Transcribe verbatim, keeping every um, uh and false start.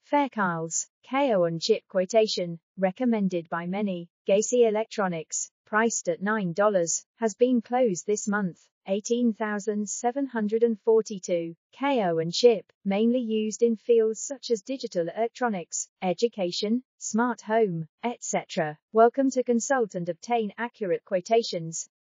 FAIRCHILD's Kaiyuan chip quotation, recommended by many, Gaisi Electronics, priced at nine dollars, has been closed this month. eighteen thousand seven hundred forty-two. Kaiyuan chip, mainly used in fields such as digital electronics, education, smart home, et cetera. Welcome to consult and obtain accurate quotations.